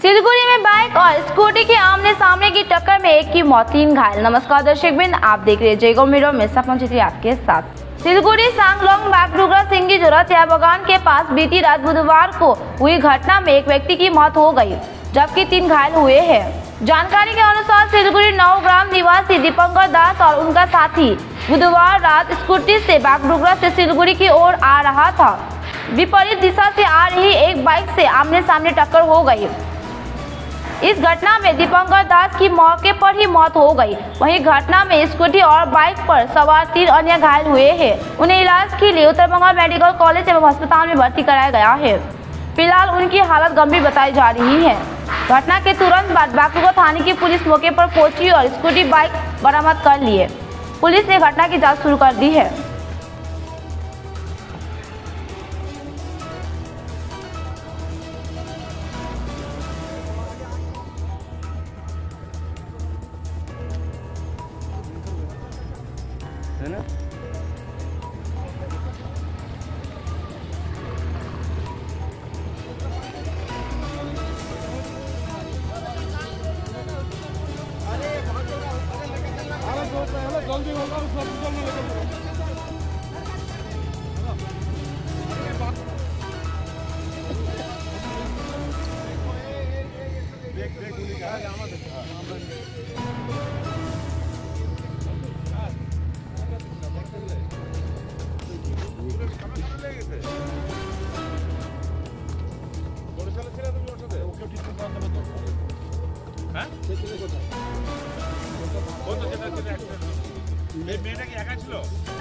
सिलगुड़ी में बाइक और स्कूटी के आमने सामने की टक्कर में एक की मौत, 3 घायल। नमस्कार दर्शक बिंद, आप देख रहे हैं जयगो मीडिया में सपन आपके साथ। सिलगुड़ी सांगलोंग बागडोगरा सिंगी जोरा त्या बगान के पास बीती रात बुधवार को हुई घटना में एक व्यक्ति की मौत हो गई, जबकि 3 घायल हुए हैं। जानकारी के अनुसार सिलगुड़ी नवग्राम निवासी दीपंकर दास और उनका साथी बुधवार रात स्कूटी से बागडोगरा से सिलगुड़ी की ओर आ रहा था। विपरीत दिशा से आ रही एक बाइक से आमने सामने टक्कर हो गई। इस घटना में दीपंकर दास की मौके पर ही मौत हो गई। वहीं घटना में स्कूटी और बाइक पर सवार 3 अन्य घायल हुए हैं। उन्हें इलाज के लिए उत्तर बंगाल मेडिकल कॉलेज एवं अस्पताल में भर्ती कराया गया है। फिलहाल उनकी हालत गंभीर बताई जा रही है। घटना के तुरंत बाद बागडोगरा थाने की पुलिस मौके पर पहुंची और स्कूटी बाइक बरामद कर लिए। पुलिस ने घटना की जाँच शुरू कर दी है। है ना? जल्दी মেয়েটা কি একা ছিল?